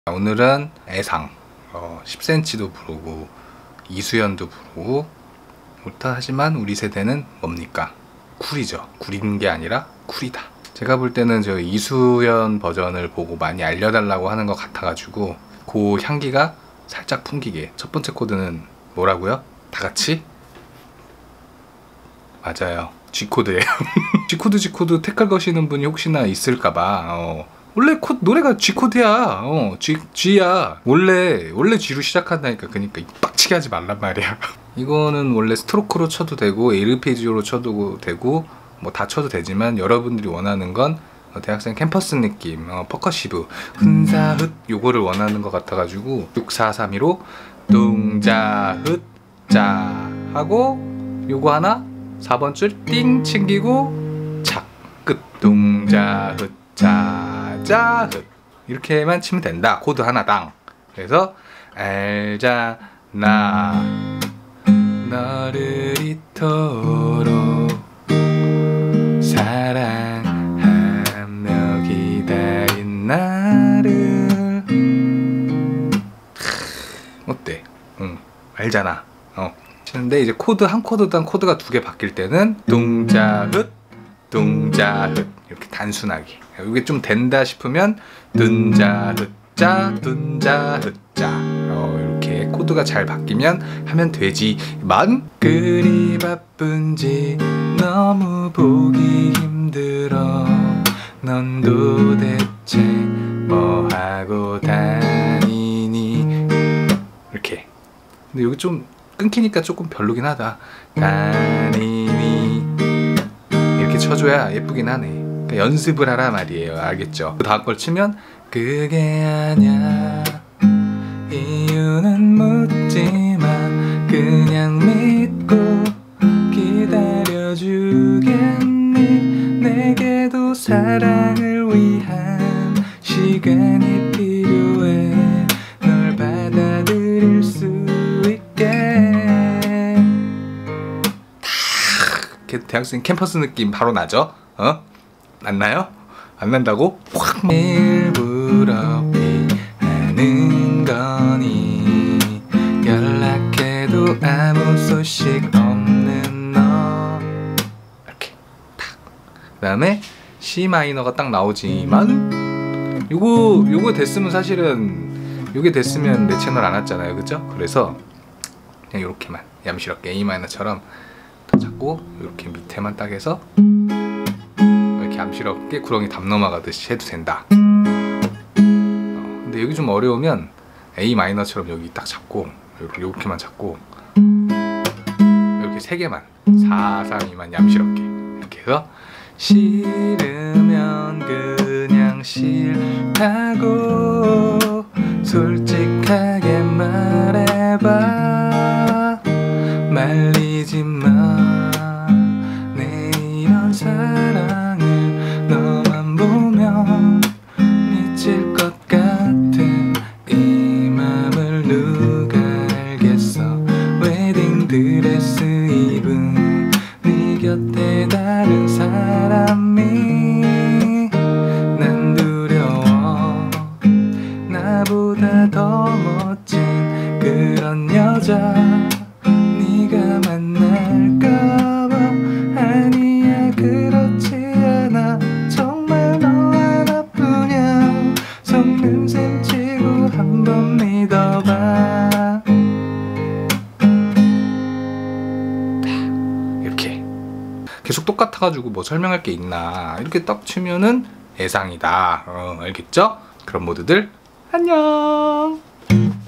오늘은 애상 10cm도 부르고 이수연도 부르고 그렇다 하지만 우리 세대는 뭡니까? 쿨이죠. 쿨인 게 아니라 쿨이다. 제가 볼 때는 저 이수연 버전을 보고 많이 알려달라고 하는 것 같아가지고 그 향기가 살짝 풍기게. 첫 번째 코드는 뭐라고요? 다 같이? 맞아요, G코드예요. G코드 태클 거시는 분이 혹시나 있을까봐 원래 노래가 G코드야. G야. 원래 G로 시작한다니까. 그러니까 빡치게 하지 말란 말이야. 이거는 원래 스트로크로 쳐도 되고 에르페지오로 쳐도 되고 뭐 다 쳐도 되지만 여러분들이 원하는 건 대학생 캠퍼스 느낌, 퍼커시브, 흔사흐 요거를 원하는 것 같아가지고 6432로 둥자흐 짜 하고 요거 하나 4번 줄 띵 챙기고 착 끝 둥자흐 짜자흐 이렇게만 치면 된다. 코드 하나당. 그래서 알잖아 너를 이토록 사랑하며 기다린 나를. 어때? 알잖아. 치는데 이제 코드 한 코드당 코드가 두 개 바뀔 때는 둥자흐 둥자흐 이렇게 단순하게. 이게 좀 된다 싶으면 둔자흐 짜 둔자흐 짜 이렇게 코드가 잘 바뀌면 하면 되지만 그리 바쁜지 너무 보기 힘들어 넌 도대체 뭐하고 다니니 이렇게. 근데 여기 좀 끊기니까 조금 별로긴 하다. 다니니 이렇게 쳐줘야 예쁘긴 하네. 그러니까 연습을 하라 말이에요. 알겠죠? 그 다음 걸 치면 그게 아냐 이유는 묻지마 그냥 믿고 기다려주겠니. 내게도 사랑을 위한 시간이 필요해 널 받아들일 수 있게. 대학생 캠퍼스 느낌 바로 나죠? 안 나요? 안 난다고? 확 일부러 피하는 거니 연락해도 아무 소식 없는 너. 이렇게 탁. 그 다음에 C 마이너가 딱 나오지만 요거 됐으면 사실은 요게 됐으면 내 채널 안 왔잖아요. 그죠? 그래서 그냥 요렇게만 얌시럽게 A 마이너처럼 더 잡고 요렇게 밑에만 딱 해서 이렇게 얌시럽게 구렁이 담 넘어가듯이 해도 된다. 근데 여기 좀 어려우면 A 마이너처럼 여기 딱 잡고 이렇게만 잡고 이렇게 세 개만 4, 3, 2만 얌시럽게 이렇게 해서 싫으면 그냥 싫다고 솔직하게 말해봐. 말리지 마. 내 이런 사랑을 너만 보면 미칠 것 같은 이 맘을 누가 알겠어. 웨딩드레스 입은 네 곁에 다른 사람이 난 두려워. 나보다 더 멋진 그런 여자 네가 만날까봐. 아니야 그렇지 않아 정말 너 하나뿐이야. 속는 셈 치고 한번 믿어봐. 이렇게 계속 똑같아가지고 뭐 설명할 게 있나. 이렇게 딱 치면은 애상이다. 알겠죠? 그런 모드들 안녕.